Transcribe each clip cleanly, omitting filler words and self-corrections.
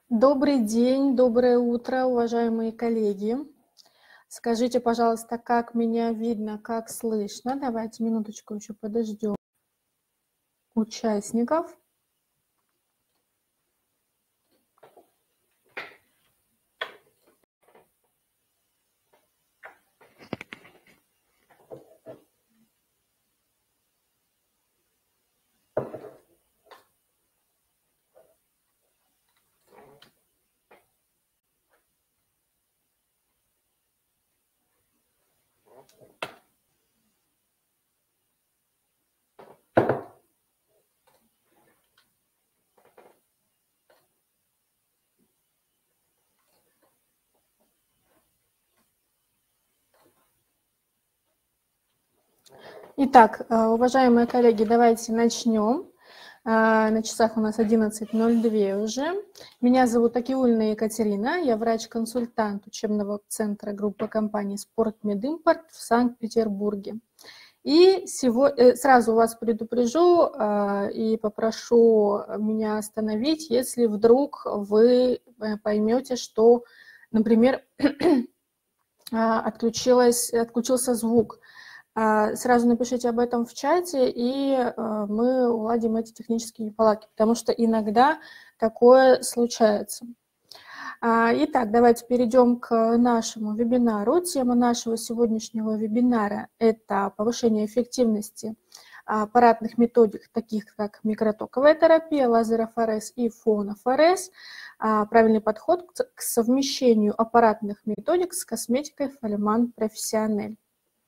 Добрый день, доброе утро, уважаемые коллеги. Скажите, пожалуйста, как меня видно, как слышно? Давайте минуточку еще подождем участников. Итак, уважаемые коллеги, давайте начнем. На часах у нас 11:02 уже. Меня зовут Акиульна Екатерина, я врач-консультант учебного центра группы компании «Спортмедимпорт» в Санкт-Петербурге. И сразу вас предупрежу и попрошу меня остановить, если вдруг вы поймете, что, например, отключился звук. Сразу напишите об этом в чате, и мы уладим эти технические неполадки, потому что иногда такое случается. Итак, давайте перейдем к нашему вебинару. Тема нашего сегодняшнего вебинара – это повышение эффективности аппаратных методик, таких как микротоковая терапия, лазерофорез и фонофорез, правильный подход к совмещению аппаратных методик с косметикой Фолеман Профессионель.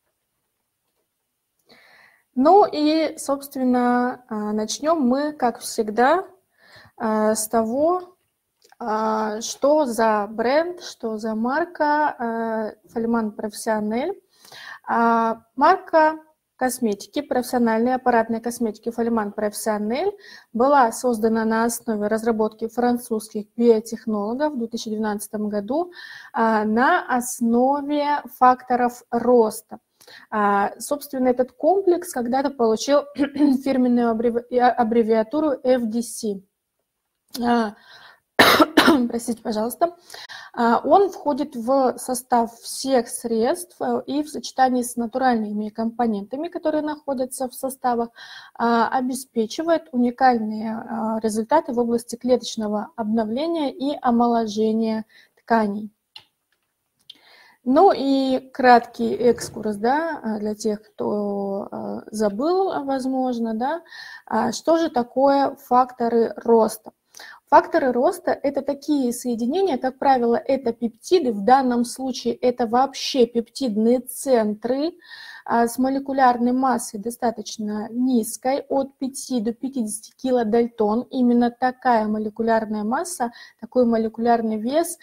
Ну и, собственно, начнем мы, как всегда, с того, что за бренд, что за марка Фолеман Профессионель. Марка косметики, профессиональной аппаратной косметики Фолеман Профессионель была создана на основе разработки французских биотехнологов в 2012 году на основе факторов роста. Собственно, этот комплекс когда-то получил фирменную аббревиатуру FDC. Простите, пожалуйста. Он входит в состав всех средств и в сочетании с натуральными компонентами, которые находятся в составах, обеспечивает уникальные результаты в области клеточного обновления и омоложения тканей. Ну и краткий экскурс, да, для тех, кто забыл, возможно, да, что же такое факторы роста? Факторы роста – это такие соединения, как правило, это пептиды, в данном случае это вообще пептидные центры с молекулярной массой достаточно низкой, от 5 до 50 килодальтон. Именно такая молекулярная масса, такой молекулярный вес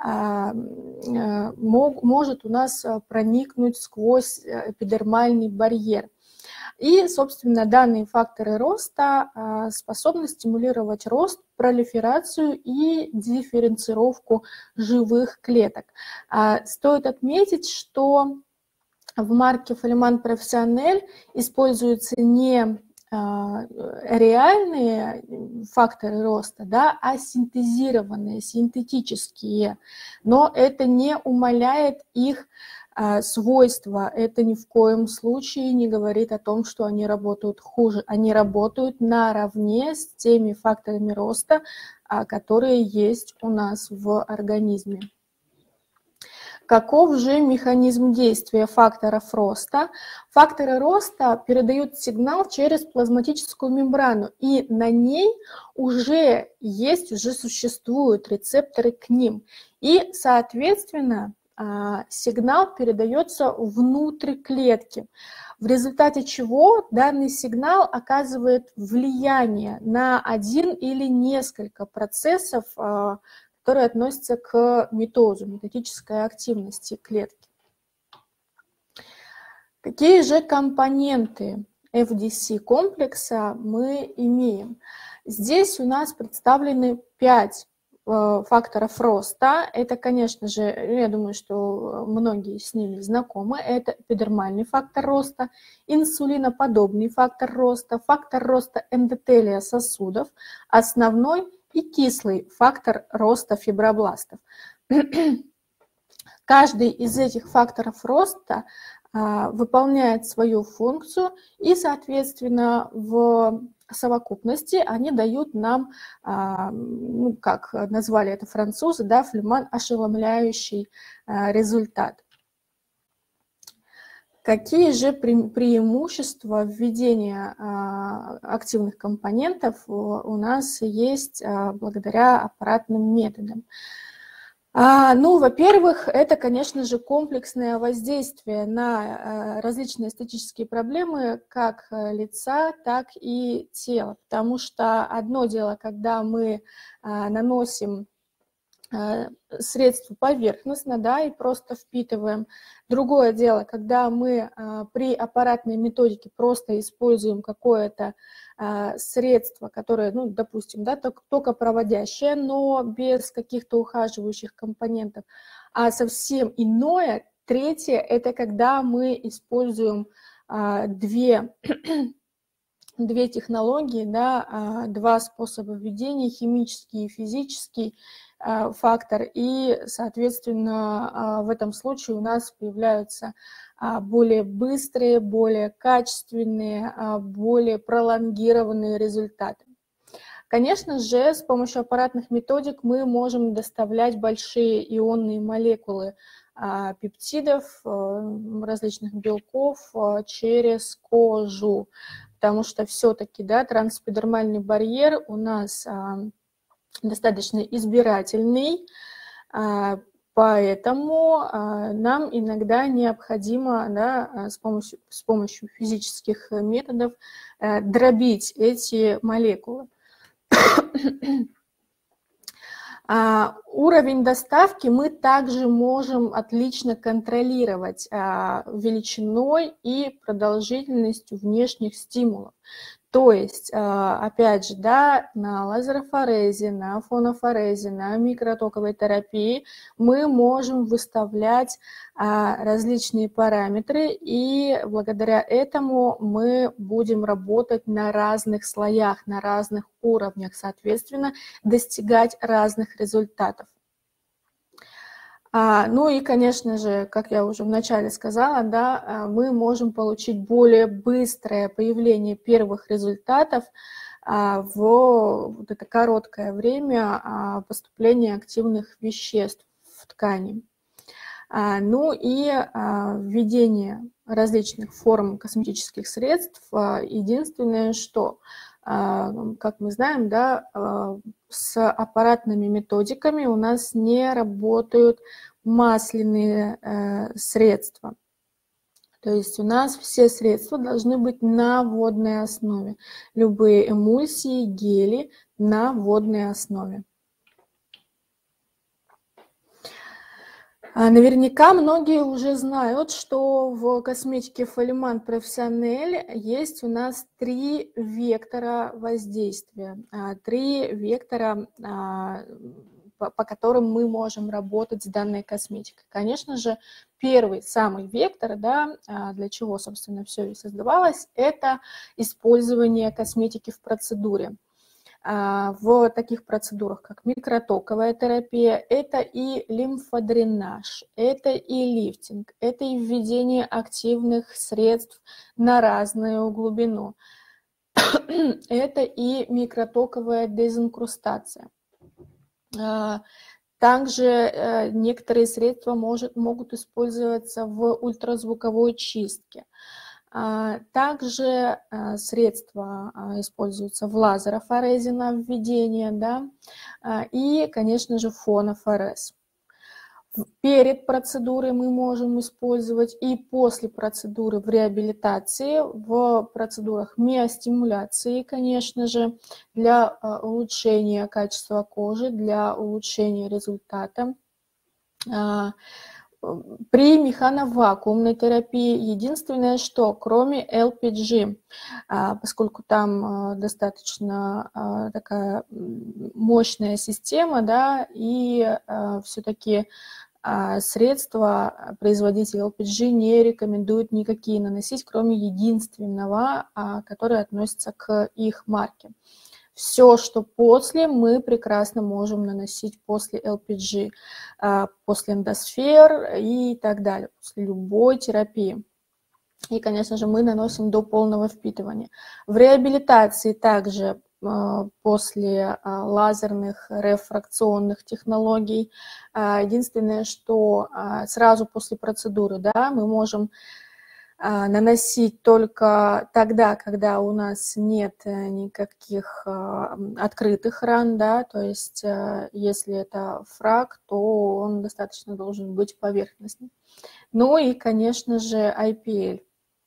может у нас проникнуть сквозь эпидермальный барьер. И, собственно, данные факторы роста способны стимулировать рост, пролиферацию и дифференцировку живых клеток. Стоит отметить, что в марке Фолеман Профессионель используются не реальные факторы роста, да, а синтезированные, синтетические. Но это не умаляет их свойства. Это ни в коем случае не говорит о том, что они работают хуже. Они работают наравне с теми факторами роста, которые есть у нас в организме. Каков же механизм действия факторов роста? Факторы роста передают сигнал через плазматическую мембрану, и на ней уже существуют рецепторы к ним. И, соответственно, сигнал передается внутрь клетки, в результате чего данный сигнал оказывает влияние на один или несколько процессов, которые относятся к митозу, метатической активности клетки. Какие же компоненты FDC комплекса мы имеем? Здесь у нас представлены 5 факторов роста. Это, конечно же, я думаю, что многие с ними знакомы. Это эпидермальный фактор роста, инсулиноподобный фактор роста эндотелия сосудов, основной и кислый фактор роста фибробластов. Каждый из этих факторов роста выполняет свою функцию, и, соответственно, в совокупности они дают нам, ну, как назвали это французы, да, флюман, ошеломляющий результат. Какие же преимущества введения активных компонентов у нас есть благодаря аппаратным методам? Ну, во-первых, это, конечно же, комплексное воздействие на различные эстетические проблемы как лица, так и тела. Потому что одно дело, когда мы наносим средства поверхностно, да, и просто впитываем. Другое дело, когда мы при аппаратной методике просто используем какое-то средство, которое, ну, допустим, да, только проводящее, но без каких-то ухаживающих компонентов. А совсем иное, третье, это когда мы используем две технологии, да, два способа введения, химический и физический фактор, и, соответственно, в этом случае у нас появляются более быстрые, более качественные, более пролонгированные результаты. Конечно же, с помощью аппаратных методик мы можем доставлять большие ионные молекулы пептидов, различных белков через кожу, потому что все-таки, да, трансэпидермальный барьер у нас достаточно избирательный, поэтому нам иногда необходимо, да, с помощью физических методов дробить эти молекулы. Уровень доставки мы также можем отлично контролировать величиной и продолжительностью внешних стимулов. То есть, опять же, да, на лазерофорезе, на фонофорезе, на микротоковой терапии мы можем выставлять различные параметры, и благодаря этому мы будем работать на разных слоях, на разных уровнях, соответственно, достигать разных результатов. Ну и, конечно же, как я уже вначале сказала, да, мы можем получить более быстрое появление первых результатов в вот это короткое время поступления активных веществ в ткани. Ну и введение различных форм косметических средств. Единственное, что, как мы знаем, да, с аппаратными методиками у нас не работают масляные средства. То есть у нас все средства должны быть на водной основе. Любые эмульсии, гели на водной основе. Наверняка многие уже знают, что в косметике Фолиман Профессионель есть у нас 3 вектора воздействия, 3 вектора, по которым мы можем работать с данной косметикой. Конечно же, первый, самый вектор, да, для чего, собственно, все и создавалось, это использование косметики в процедуре. В таких процедурах, как микротоковая терапия, это и лимфодренаж, это и лифтинг, это и введение активных средств на разную глубину, это и микротоковая дезинкрустация. Также некоторые средства могут использоваться в ультразвуковой чистке. Также средства используются в лазерофорезе на введение, да, и, конечно же, фонофорез. Перед процедурой мы можем использовать и после процедуры в реабилитации, в процедурах миостимуляции, конечно же, для улучшения качества кожи, для улучшения результата. При механовакуумной терапии единственное, что кроме LPG, поскольку там достаточно такая мощная система, да, и все-таки средства производитель LPG не рекомендует никакие наносить, кроме единственного, которое относится к их марке. Все, что после, мы прекрасно можем наносить после LPG, после эндосфер и так далее, после любой терапии. И, конечно же, мы наносим до полного впитывания. В реабилитации также после лазерных рефракционных технологий. Единственное, что сразу после процедуры, да, мы можем наносить только тогда, когда у нас нет никаких открытых ран, да, то есть если это фрак, то он достаточно должен быть поверхностным. Ну и, конечно же, IPL.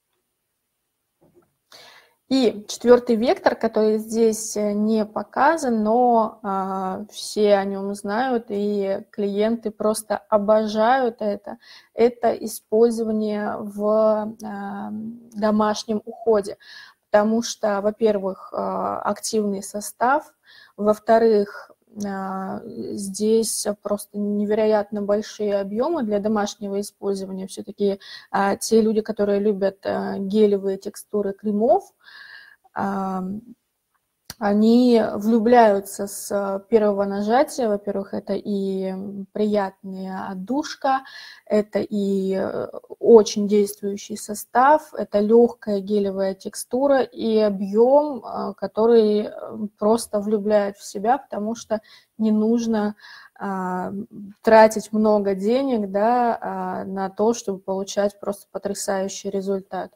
И четвертый вектор, который здесь не показан, но все о нем знают, и клиенты просто обожают это использование в домашнем уходе. Потому что, во-первых, активный состав, во-вторых, здесь просто невероятно большие объемы для домашнего использования. Все-таки те люди, которые любят гелевые текстуры кремов, они влюбляются с первого нажатия. Во-первых, это и приятная отдушка, это и очень действующий состав, это легкая гелевая текстура и объем, который просто влюбляет в себя, потому что не нужно тратить много денег, да, на то, чтобы получать просто потрясающий результат.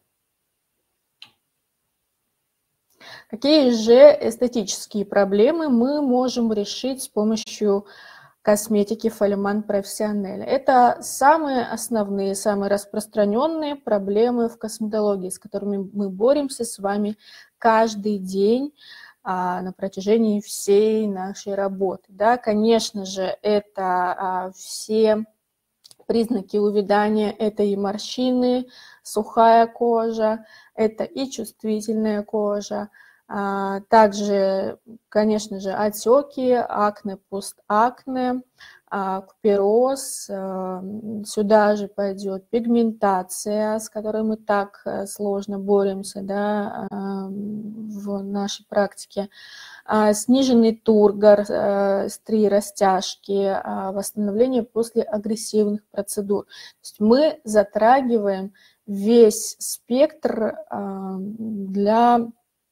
Какие же эстетические проблемы мы можем решить с помощью косметики Фолиман Профессионель? Это самые основные, самые распространенные проблемы в косметологии, с которыми мы боремся с вами каждый день на протяжении всей нашей работы. Да, конечно же, это все признаки увядания, это и морщины, сухая кожа, это и чувствительная кожа, также, конечно же, отеки, акне, постакне, купероз, сюда же пойдет пигментация, с которой мы так сложно боремся, да, в нашей практике, сниженный тургор, стри, растяжки, восстановление после агрессивных процедур. То есть мы затрагиваем весь спектр для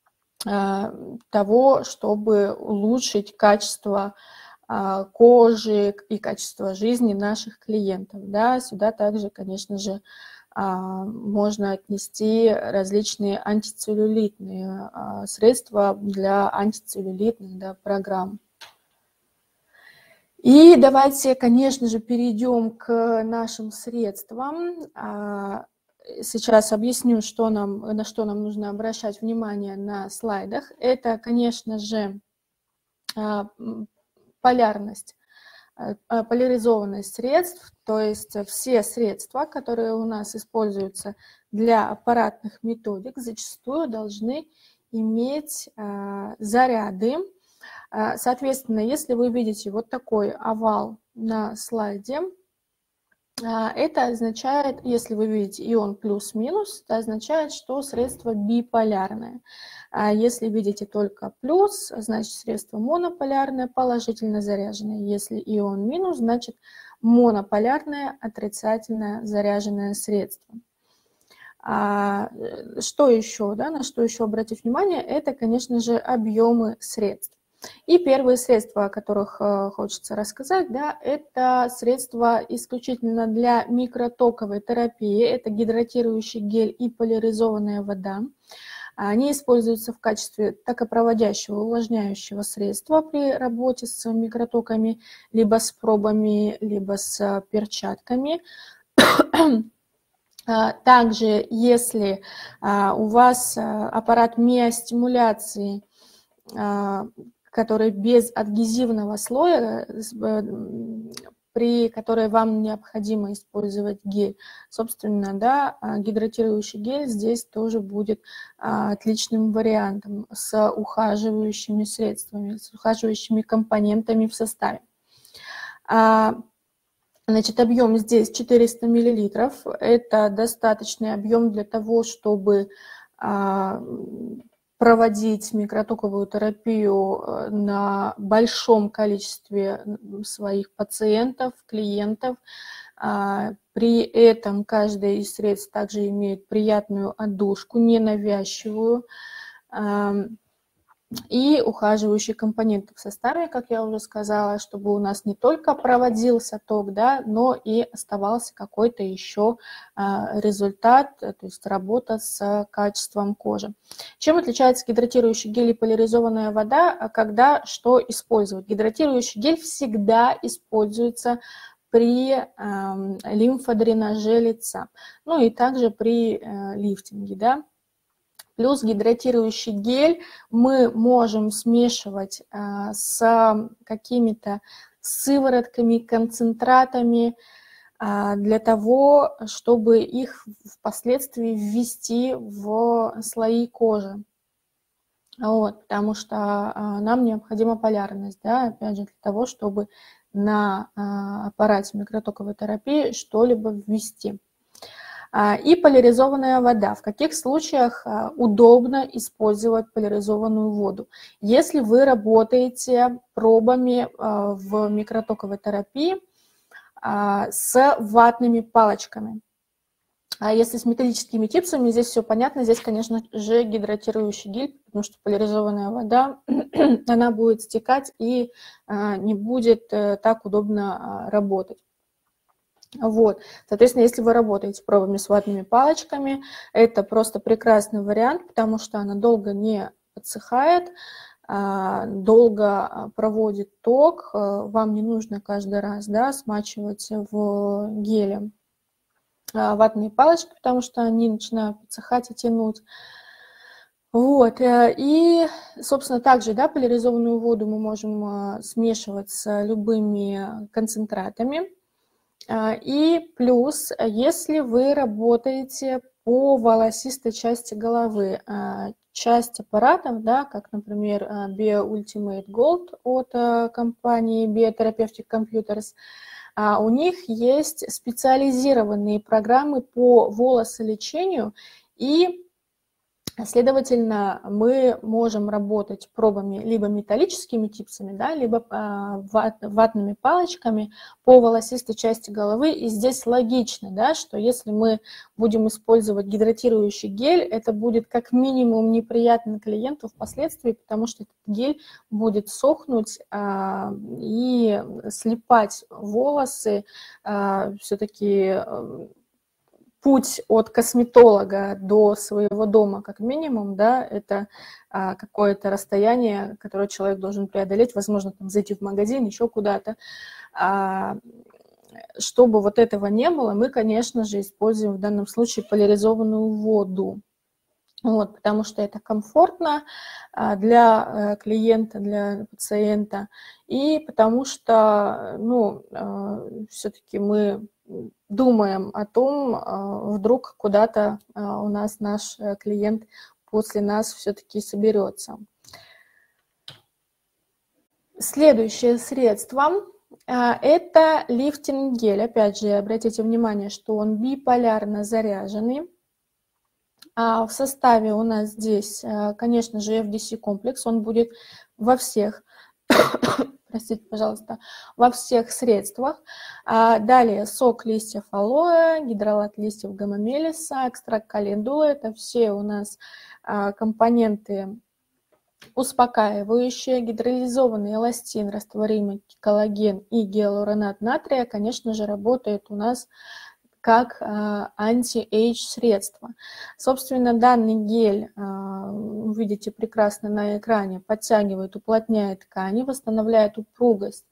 того, чтобы улучшить качество кожи и качество жизни наших клиентов. Да, сюда также, конечно же, можно отнести различные антицеллюлитные средства для антицеллюлитных, да, программ. И давайте, конечно же, перейдем к нашим средствам. Сейчас объясню, на что нам нужно обращать внимание на слайдах. Это, конечно же, полярность, поляризованность средств, то есть все средства, которые у нас используются для аппаратных методик, зачастую должны иметь заряды. Соответственно, если вы видите вот такой овал на слайде, это означает, если вы видите ион плюс-минус, это означает, что средство биполярное. А если видите только плюс, значит средство монополярное, положительно заряженное. Если ион минус, значит монополярное, отрицательно заряженное средство. Что еще, да, на что еще обратить внимание, это, конечно же, объемы средств. И первые средства, о которых хочется рассказать, да, это средства исключительно для микротоковой терапии. Это гидратирующий гель и поляризованная вода. Они используются в качестве токопроводящего увлажняющего средства при работе с микротоками, либо с пробами, либо с перчатками. Также, если у вас аппарат миостимуляции, который без адгезивного слоя, при которой вам необходимо использовать гель. Собственно, да, гидратирующий гель здесь тоже будет отличным вариантом с ухаживающими средствами, с ухаживающими компонентами в составе. Значит, объем здесь 400 мл. Это достаточный объем для того, чтобы проводить микротоковую терапию на большом количестве своих пациентов, клиентов. При этом каждое из средств также имеет приятную отдушку, ненавязчивую, и ухаживающие компоненты в составе, как я уже сказала, чтобы у нас не только проводился ток, да, но и оставался какой-то еще результат, то есть работа с качеством кожи. Чем отличается гидратирующий гель и поляризованная вода, когда что использовать? Гидратирующий гель всегда используется при лимфодренаже лица, ну и также при лифтинге, да. Плюс гидратирующий гель мы можем смешивать с какими-то сыворотками, концентратами для того, чтобы их впоследствии ввести в слои кожи. Вот, потому что нам необходима полярность, да, опять же, для того, чтобы на аппарате микротоковой терапии что-либо ввести. И поляризованная вода. В каких случаях удобно использовать поляризованную воду? Если вы работаете пробами в микротоковой терапии с ватными палочками. А если с металлическими типсами, здесь все понятно. Здесь, конечно же, гидратирующий гель, потому что поляризованная вода, она будет стекать и не будет так удобно работать. Вот, соответственно, если вы работаете пробами с ватными палочками, это просто прекрасный вариант, потому что она долго не подсыхает, долго проводит ток, вам не нужно каждый раз, да, смачивать в геле ватные палочки, потому что они начинают подсыхать и тянуть. Вот, и, собственно, также, да, поляризованную воду мы можем смешивать с любыми концентратами. И плюс, если вы работаете по волосистой части головы, часть аппаратов, да, как, например, BioUltimate Gold от компании Biotherapeutic Computers, у них есть специализированные программы по волосолечению, и следовательно, мы можем работать пробами либо металлическими типсами, да, либо ватными палочками по волосистой части головы. И здесь логично, да, что если мы будем использовать гидратирующий гель, это будет как минимум неприятно клиенту впоследствии, потому что этот гель будет сохнуть и слипать волосы. Все-таки путь от косметолога до своего дома, как минимум, да, это какое-то расстояние, которое человек должен преодолеть, возможно, там, зайти в магазин, еще куда-то. Чтобы вот этого не было, мы, конечно же, используем в данном случае поляризованную воду. Вот, потому что это комфортно для клиента, для пациента, и потому что, ну, все-таки мы думаем о том, вдруг куда-то у нас наш клиент после нас все-таки соберется. Следующее средство – это лифтинг-гель. Опять же, обратите внимание, что он биполярно заряженный. В составе у нас здесь, конечно же, FDC комплекс. Он будет во всех, простите, пожалуйста, во всех средствах. Далее сок листьев алоэ, гидролат листьев гамма-мелиса, экстракт календулы. Это все у нас компоненты успокаивающие, гидролизованный эластин, растворимый коллаген и гиалуронат натрия, конечно же, работает у нас как анти-эйдж средство. Собственно, данный гель, вы видите прекрасно на экране, подтягивает, уплотняет ткани, восстанавливает упругость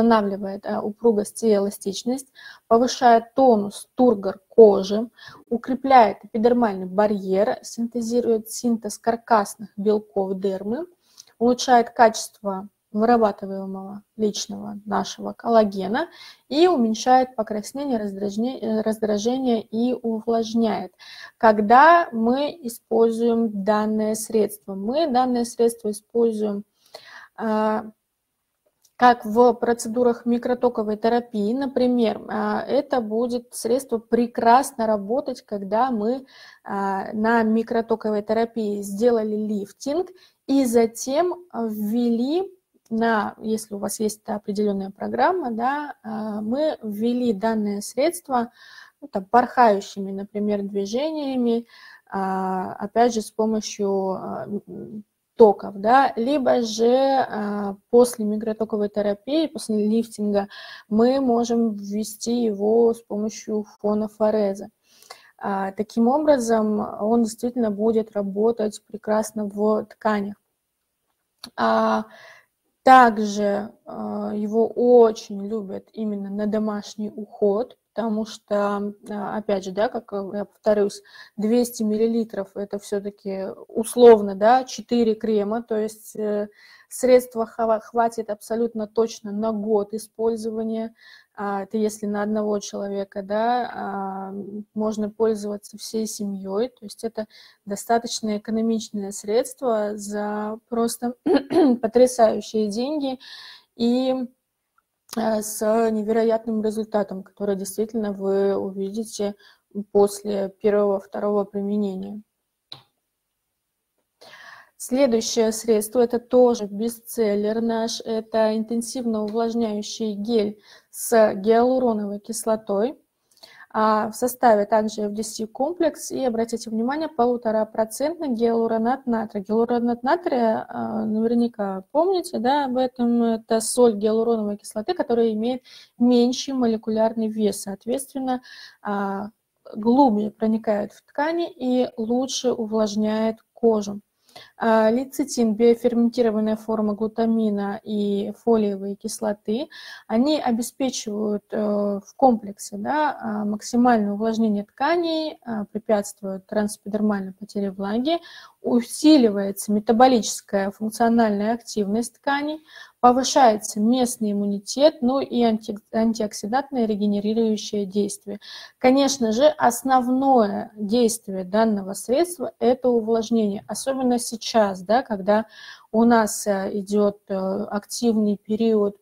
и эластичность, повышает тонус, тургор кожи, укрепляет эпидермальный барьер, синтезирует синтез каркасных белков дермы, улучшает качество вырабатываемого личного нашего коллагена и уменьшает покраснение, раздражение и увлажняет. Когда мы используем данное средство? Мы данное средство используем, как в процедурах микротоковой терапии, например, это будет средство прекрасно работать, когда мы на микротоковой терапии сделали лифтинг и затем ввели, если у вас есть определенная программа, да, мы ввели данное средство порхающими, например, движениями, опять же, с помощью токов, да, либо же после микротоковой терапии, после лифтинга, мы можем ввести его с помощью фонофореза. Таким образом, он действительно будет работать прекрасно в тканях. Также его очень любят именно на домашний уход, потому что, опять же, да, как я повторюсь, 200 миллилитров это все-таки условно, да, 4 крема, то есть средства хватит абсолютно точно на год использования. Это если на одного человека, да, можно пользоваться всей семьей, то есть это достаточно экономичное средство за просто потрясающие деньги и с невероятным результатом, который действительно вы увидите после первого-второго применения. Следующее средство, это тоже бестселлер наш, это интенсивно увлажняющий гель с гиалуроновой кислотой. В составе также FDC-комплекс и, обратите внимание, 1,5% гиалуронат натрия. Гиалуронат натрия, наверняка помните, да, об этом, это соль гиалуроновой кислоты, которая имеет меньший молекулярный вес, соответственно, глубже проникает в ткани и лучше увлажняет кожу. Лецитин, биоферментированная форма глутамина и фолиевой кислоты, они обеспечивают в комплексе, да, максимальное увлажнение тканей, препятствуют трансэпидермальной потере влаги, усиливается метаболическая функциональная активность тканей, повышается местный иммунитет, ну и антиоксидантное регенерирующее действие. Конечно же, основное действие данного средства – это увлажнение, особенно сейчас, да, когда у нас идет активный период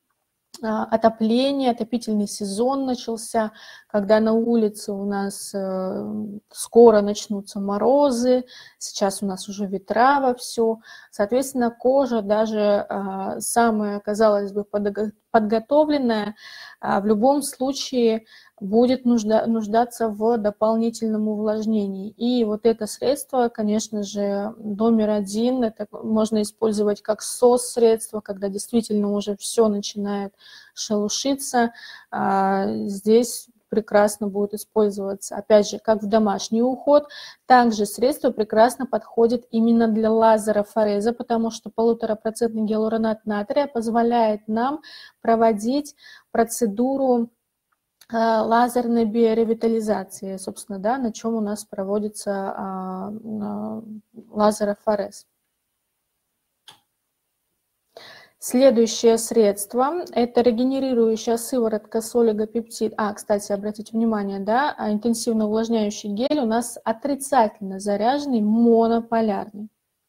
отопления, отопительный сезон начался, когда на улице у нас скоро начнутся морозы, сейчас у нас уже ветра вовсю, соответственно, кожа даже самая, казалось бы, подготовленная, в любом случае будет нуждаться в дополнительном увлажнении. И вот это средство, конечно же, номер один, это можно использовать как СОС-средство, когда действительно уже все начинает шелушиться. Здесь прекрасно будет использоваться, опять же, как в домашний уход. Также средство прекрасно подходит именно для лазерофореза, потому что 1,5% гиалуронат натрия позволяет нам проводить процедуру лазерной биоревитализации, собственно, да, на чем у нас проводится лазерофорез. Следующее средство – это регенерирующая сыворотка с олигопептид. Кстати, обратите внимание, да, интенсивно увлажняющий гель у нас отрицательно заряженный, монополярный.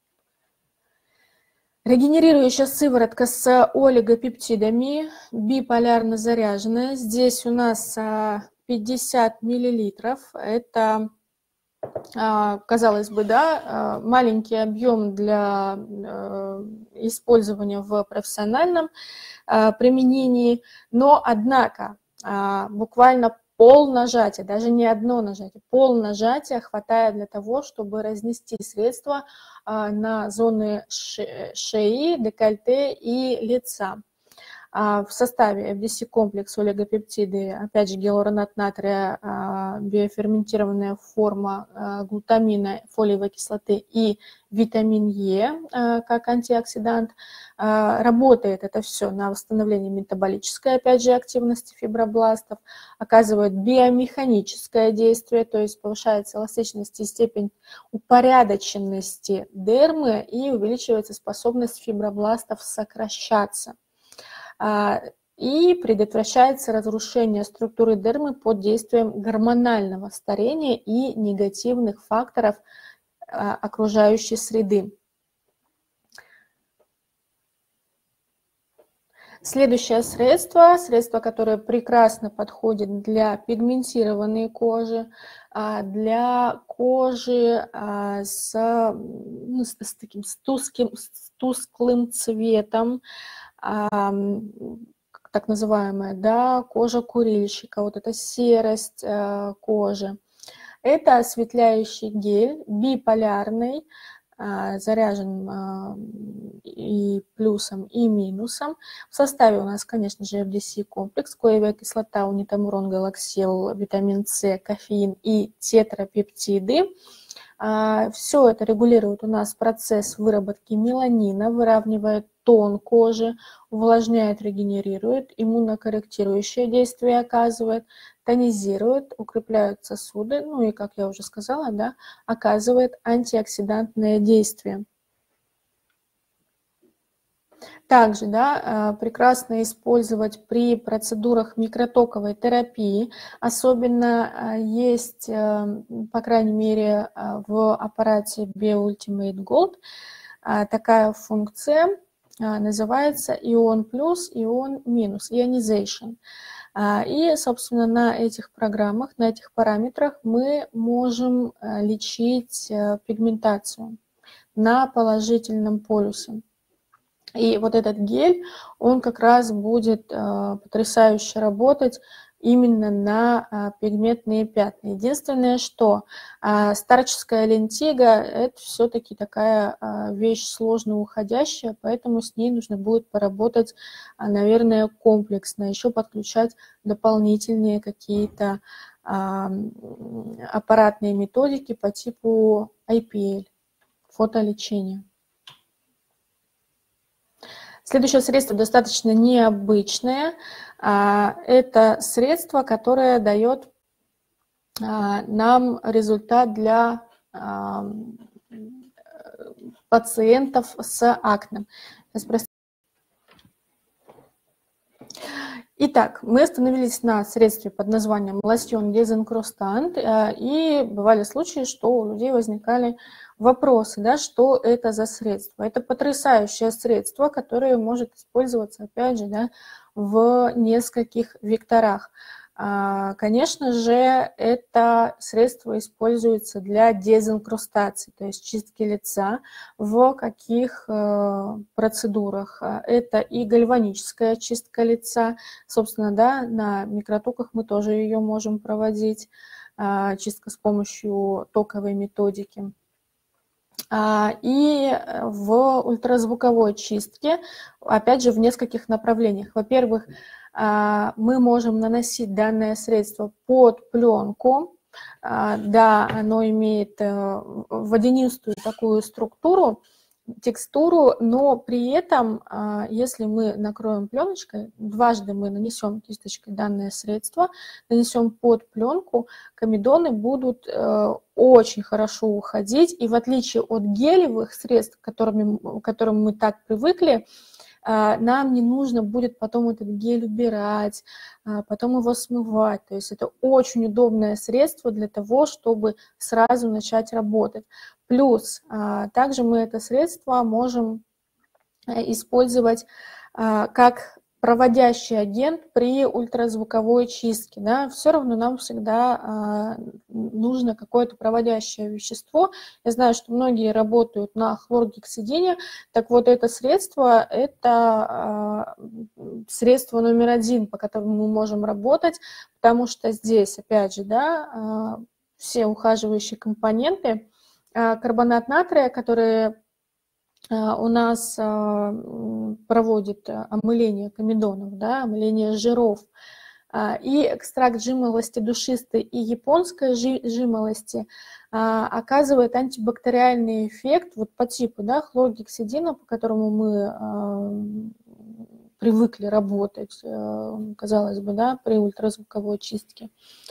Регенерирующая сыворотка с олигопептидами, биполярно заряженная. Здесь у нас 50 миллилитров. Это, казалось бы, да, маленький объем для использования в профессиональном применении, но, однако, буквально пол нажатия, даже не одно нажатие, пол нажатия хватает для того, чтобы разнести средство на зоны шеи, декольте и лица. В составе FDC-комплекс, олигопептиды, опять же, гиалуронат натрия, биоферментированная форма глутамина, фолиевой кислоты и витамин Е как антиоксидант. Работает это все на восстановление метаболической, опять же, активности фибробластов, оказывает биомеханическое действие, то есть повышается эластичность и степень упорядоченности дермы и увеличивается способность фибробластов сокращаться. И предотвращается разрушение структуры дермы под действием гормонального старения и негативных факторов окружающей среды. Следующее средство, которое прекрасно подходит для пигментированной кожи, для кожи с таким с тусклым цветом, так называемая, да, кожа курильщика, вот эта серость кожи. Это осветляющий гель биполярный, заряжен и плюсом, и минусом. В составе у нас, конечно же, FDC комплекс, коевая кислота, унитамурон, галаксил, витамин С, кофеин и тетрапептиды. Все это регулирует у нас процесс выработки меланина, выравнивает тон кожи, увлажняет, регенерирует, иммунокорректирующее действие оказывает, тонизирует, укрепляют сосуды, ну и, как я уже сказала, да, оказывает антиоксидантное действие. Также, да, прекрасно использовать при процедурах микротоковой терапии. Особенно есть, по крайней мере, в аппарате BioUltimate Gold такая функция, называется ион плюс, ион минус, ionization. И, собственно, на этих программах, на этих параметрах мы можем лечить пигментацию на положительном полюсе. И вот этот гель, он как раз будет потрясающе работать именно на пигментные пятна. Единственное, что старческая лентига – это все-таки такая вещь сложно уходящая, поэтому с ней нужно будет поработать, наверное, комплексно, еще подключать дополнительные какие-то аппаратные методики по типу IPL, фотолечения. Следующее средство достаточно необычное. Это средство, которое дает нам результат для пациентов с акне. Итак, мы остановились на средстве под названием лосьон дезинкрустант, и бывали случаи, что у людей возникали вопросы, да, что это за средство. Это потрясающее средство, которое может использоваться, опять же, да, в нескольких векторах. Конечно же, это средство используется для дезинкрустации, то есть чистки лица. В каких процедурах? Это и гальваническая чистка лица, собственно, да, на микротоках мы тоже ее можем проводить, чистка с помощью токовой методики. И в ультразвуковой чистке, опять же, в нескольких направлениях. Во-первых, мы можем наносить данное средство под пленку. Да, оно имеет водянистую такую структуру, текстуру, но при этом, если мы накроем пленочкой, дважды мы нанесем кисточкой данное средство, нанесем под пленку, комедоны будут очень хорошо уходить, и в отличие от гелевых средств, к которым мы так привыкли, нам не нужно будет потом этот гель убирать, потом его смывать. То есть это очень удобное средство для того, чтобы сразу начать работать. Плюс также мы это средство можем использовать как проводящий агент при ультразвуковой чистке. Да? Все равно нам всегда нужно какое-то проводящее вещество. Я знаю, что многие работают на хлоргексидине. Так вот, это средство – это средство номер один, по которому мы можем работать, потому что здесь, опять же, да, все ухаживающие компоненты, карбонат натрия, который у нас проводит омыление комедонов, да, омыление жиров, и экстракт жимолости душистой и японской жимолости оказывает антибактериальный эффект вот по типу, да, хлоргексидина, по которому мы привыкли работать, казалось бы, да, при ультразвуковой чистке.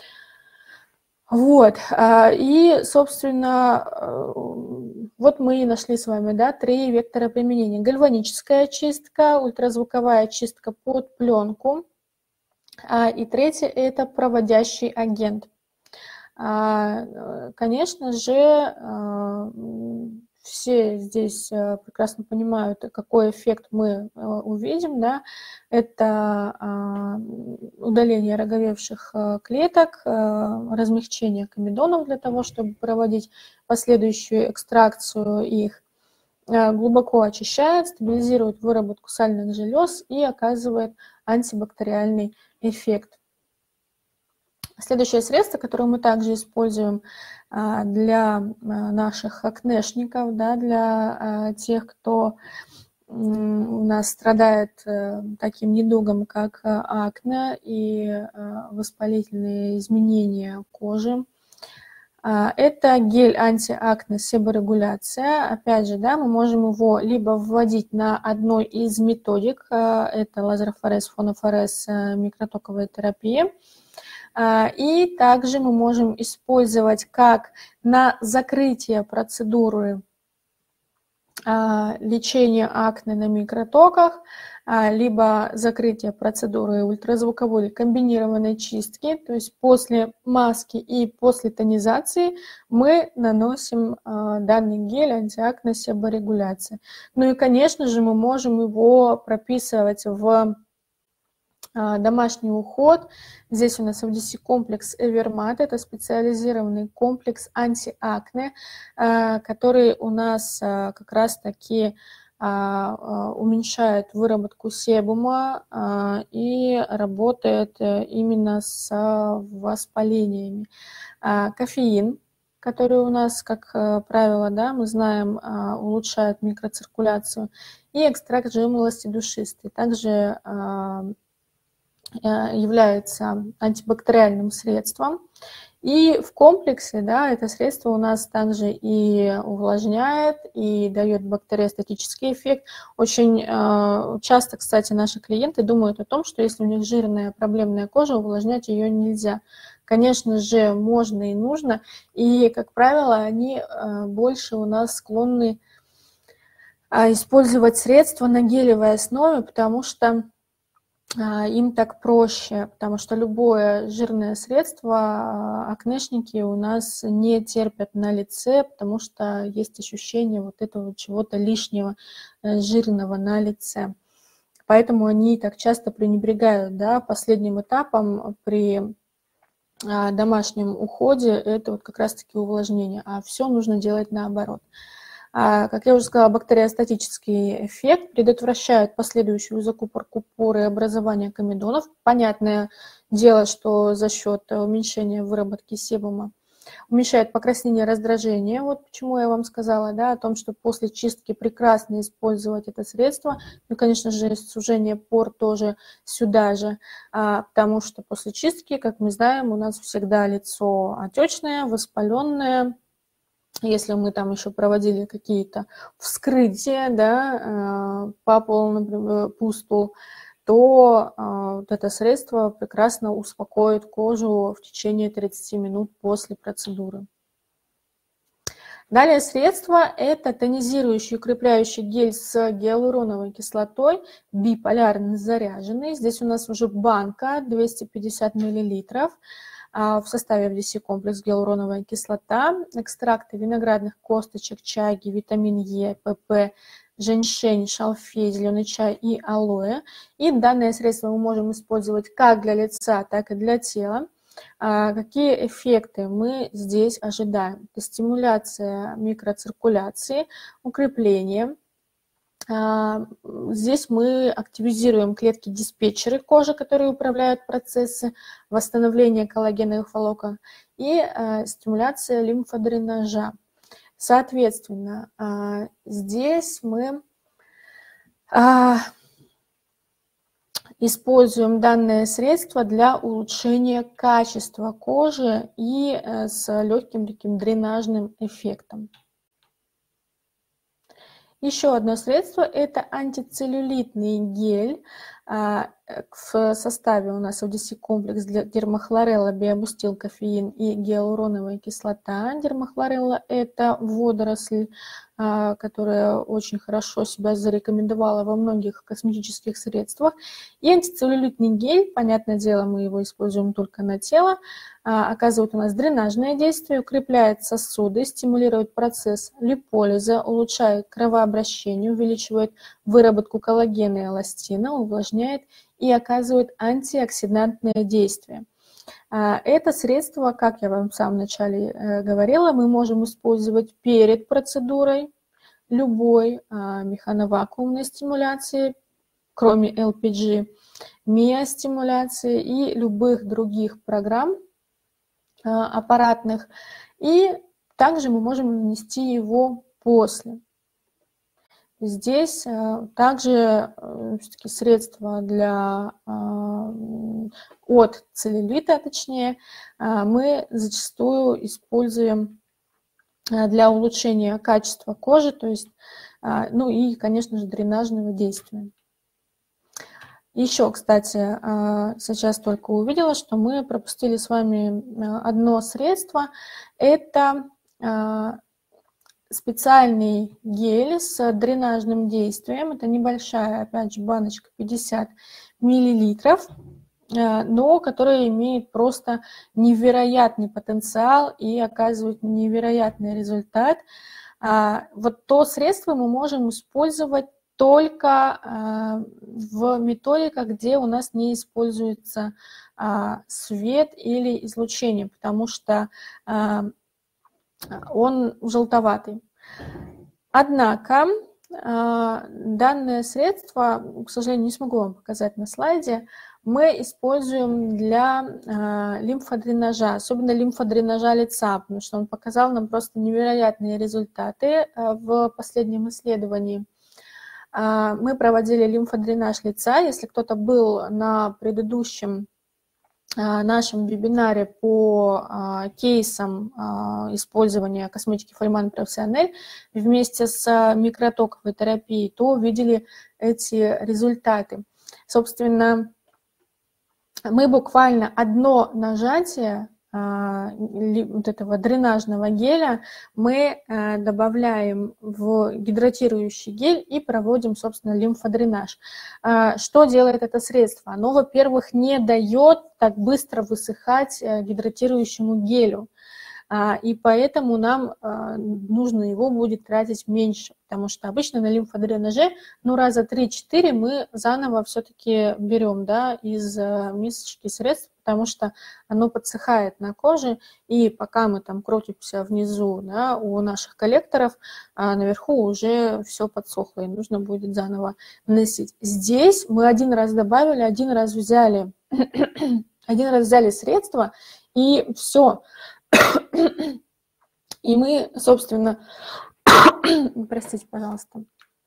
Вот, и, собственно, вот мы и нашли с вами, да, 3 вектора применения. Гальваническая чистка, ультразвуковая чистка под пленку, и третье – это проводящий агент. Конечно же, все здесь прекрасно понимают, какой эффект мы увидим, да, это удаление роговевших клеток, размягчение комедонов для того, чтобы проводить последующую экстракцию их, глубоко очищает, стабилизирует выработку сальных желез и оказывает антибактериальный эффект. Следующее средство, которое мы также используем для наших акнешников, да, для тех, кто у нас страдает таким недугом, как акне и воспалительные изменения кожи. Это гель антиакне себорегуляция. Опять же, да, мы можем его либо вводить на одной из методик, это лазерофорез, фонофорез, микротоковая терапия. И также мы можем использовать как на закрытие процедуры лечения акне на микротоках, либо закрытие процедуры ультразвуковой или комбинированной чистки, то есть после маски и после тонизации мы наносим данный гель антиакне себорегуляция. Ну и, конечно же, мы можем его прописывать в домашний уход. Здесь у нас FDC-комплекс Эвермат, это специализированный комплекс антиакне, который у нас как раз-таки уменьшает выработку себума и работает именно с воспалениями. Кофеин, который у нас, как правило, да, мы знаем, улучшает микроциркуляцию, и экстракт жимолости душистой. Также является антибактериальным средством. И в комплексе, да, это средство у нас также и увлажняет, и дает бактериостатический эффект. Очень часто, кстати, наши клиенты думают о том, что если у них жирная проблемная кожа, увлажнять ее нельзя. Конечно же, можно и нужно. И, как правило, они больше у нас склонны использовать средства на гелевой основе, потому что им так проще, потому что любое жирное средство акнешники у нас не терпят на лице, потому что есть ощущение вот этого чего-то лишнего жирного на лице. Поэтому они так часто пренебрегают, да, последним этапом при домашнем уходе, это вот как раз-таки увлажнение, а все нужно делать наоборот. Как я уже сказала, бактериостатический эффект предотвращает последующую закупорку пор и образование комедонов. Понятное дело, что за счет уменьшения выработки себума уменьшает покраснение, раздражение. Вот почему я вам сказала, да, о том, что после чистки прекрасно использовать это средство. Ну, конечно же, сужение пор тоже сюда же, потому что после чистки, как мы знаем, у нас всегда лицо отечное, воспаленное. Если мы там еще проводили какие-то вскрытия, да, по полу, например, пустул, то вот это средство прекрасно успокоит кожу в течение 30 минут после процедуры. Далее средство – это тонизирующий укрепляющий гель с гиалуроновой кислотой, биполярно заряженный. Здесь у нас уже банка 250 мл. В составе FDC-комплекс гиалуроновая кислота, экстракты виноградных косточек, чайги, витамин Е, ПП, женьшень, шалфей, зеленый чай и алоэ. И данное средство мы можем использовать как для лица, так и для тела. Какие эффекты мы здесь ожидаем? Это стимуляция микроциркуляции, укрепление. Здесь мы активизируем клетки-диспетчеры кожи, которые управляют процессы восстановления коллагеновых волокон, и стимуляция лимфодренажа. Соответственно, здесь мы используем данное средство для улучшения качества кожи и с легким таким дренажным эффектом. Еще одно средство – это антицеллюлитный гель В составе у нас ODC-комплекс для дермахлорелла, биобустил, кофеин и гиалуроновая кислота. Дермахлорелла – это водоросль, которая очень хорошо себя зарекомендовала во многих косметических средствах. И антицеллюлитный гель, понятное дело, мы его используем только на тело, оказывает у нас дренажное действие, укрепляет сосуды, стимулирует процесс липолиза, улучшает кровообращение, увеличивает выработку коллагена и эластина, увлажняет и оказывает антиоксидантное действие. Это средство, как я вам в самом начале говорила, мы можем использовать перед процедурой любой механовакуумной стимуляции, кроме LPG, миостимуляции и любых других программ аппаратных. И также мы можем нанести его после. Здесь также все-таки средства от целлюлита, точнее, мы зачастую используем для улучшения качества кожи, то есть, ну и, конечно же, дренажного действия. Еще, кстати, сейчас только увидела, что мы пропустили с вами одно средство. Это специальный гель с дренажным действием. Это небольшая, опять же, баночка 50 мл, но которая имеет просто невероятный потенциал и оказывает невероятный результат. Вот то средство мы можем использовать только в методиках, где у нас не используется свет или излучение, потому что он желтоватый. Однако данное средство, к сожалению, не смогу вам показать на слайде, мы используем для лимфодренажа, особенно лимфодренажа лица, потому что он показал нам просто невероятные результаты в последнем исследовании. Мы проводили лимфодренаж лица. Если кто-то был на предыдущем нашем вебинаре по кейсам использования косметики Фольман Профессионель вместе с микротоковой терапией, то видели эти результаты. Собственно, мы буквально одно нажатие вот этого дренажного геля мы добавляем в гидратирующий гель и проводим, собственно, лимфодренаж. Что делает это средство? Оно, во-первых, не дает так быстро высыхать гидратирующему гелю, и поэтому нам нужно его будет тратить меньше, потому что обычно на лимфодренаже, ну, раза 3-4 мы заново все-таки берем, да, из мисочки средств, потому что оно подсыхает на коже, и пока мы там крутимся внизу, да, у наших коллекторов, наверху уже все подсохло, и нужно будет заново наносить. Здесь мы один раз добавили, один раз взяли средства, и все. И мы, собственно, простите, пожалуйста,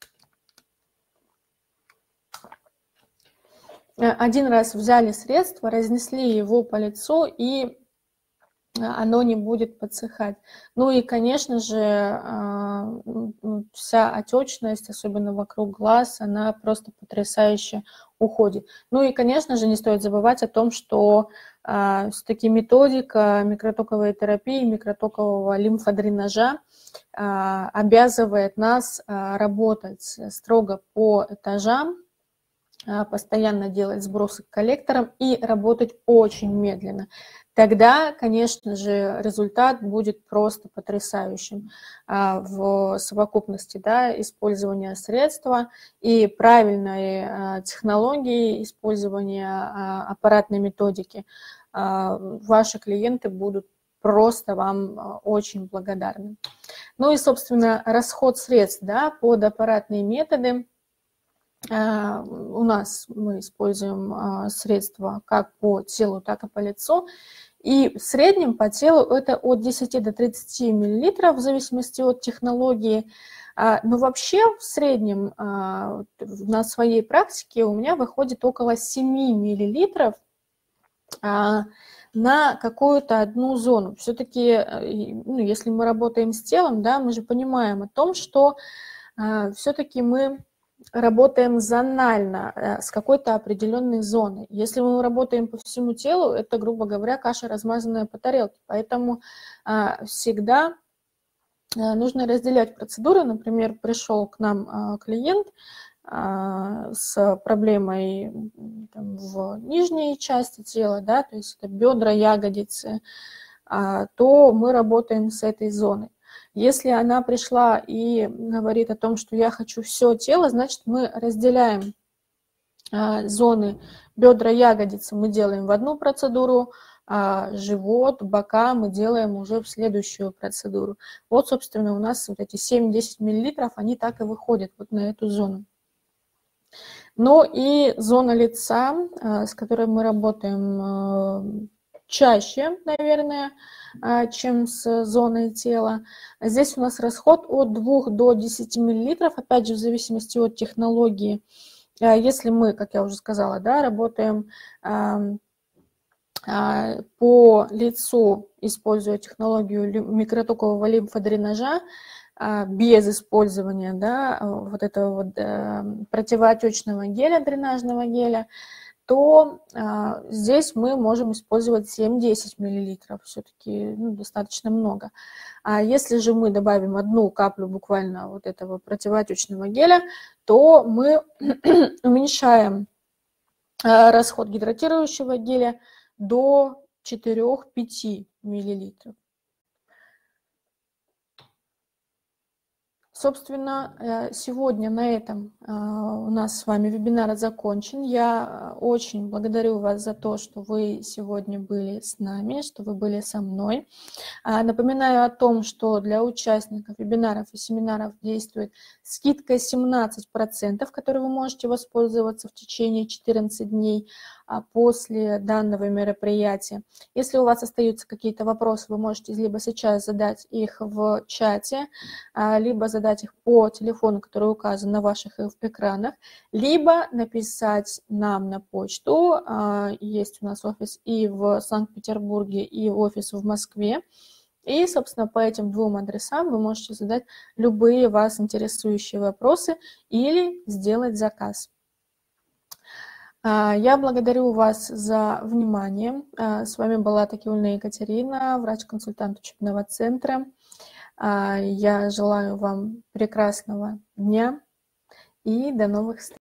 один раз взяли средство, разнесли его по лицу, и оно не будет подсыхать. Ну и, конечно же, вся отечность, особенно вокруг глаз, она просто потрясающе уходит. Ну и, конечно же, не стоит забывать о том, что все-таки методика микротоковой терапии, микротокового лимфодренажа обязывает нас работать строго по этажам, постоянно делать сбросы к коллекторам и работать очень медленно. Тогда, конечно же, результат будет просто потрясающим в совокупности, да, использования средства и правильной технологии использования аппаратной методики. Ваши клиенты будут просто вам очень благодарны. Ну и, собственно, расход средств, да, под аппаратные методы. У нас мы используем средства как по телу, так и по лицу. И в среднем по телу это от 10 до 30 мл, в зависимости от технологии. Но вообще в среднем на своей практике у меня выходит около 7 мл на какую-то одну зону. Все-таки, ну, если мы работаем с телом, да, мы же понимаем о том, что все-таки мы работаем зонально, с какой-то определенной зоной. Если мы работаем по всему телу, это, грубо говоря, каша, размазанная по тарелке. Поэтому всегда нужно разделять процедуры. Например, пришел к нам клиент с проблемой там, в нижней части тела, да, то есть это бедра, ягодицы, то мы работаем с этой зоной. Если она пришла и говорит о том, что я хочу все тело, значит, мы разделяем зоны бедра, ягодицы мы делаем в одну процедуру, живот, бока мы делаем уже в следующую процедуру. Вот, собственно, у нас вот эти 7-10 мл, они так и выходят вот на эту зону. Ну и зона лица, с которой мы работаем чаще, наверное, чем с зоной тела. Здесь у нас расход от 2 до 10 мл, опять же, в зависимости от технологии. Если мы, как я уже сказала, да, работаем по лицу, используя технологию микротокового лимфодренажа, без использования, да, вот этого вот противоотечного геля, дренажного геля, то здесь мы можем использовать 7-10 мл, все-таки достаточно много. А если же мы добавим одну каплю буквально вот этого противоотечного геля, то мы уменьшаем расход гидратирующего геля до 4-5 мл. Собственно, сегодня на этом у нас с вами вебинар закончен. Я очень благодарю вас за то, что вы сегодня были с нами, что вы были со мной. Напоминаю о том, что для участников вебинаров и семинаров действует скидка 17%, которой вы можете воспользоваться в течение 14 дней после данного мероприятия. Если у вас остаются какие-то вопросы, вы можете либо сейчас задать их в чате, либо задать их по телефону, который указан на ваших экранах, либо написать нам на почту. Есть у нас офис и в Санкт-Петербурге, и офис в Москве. И, собственно, по этим двум адресам вы можете задать любые вас интересующие вопросы или сделать заказ. Я благодарю вас за внимание. С вами была Такиульна Екатерина, врач-консультант учебного центра. Я желаю вам прекрасного дня и до новых встреч.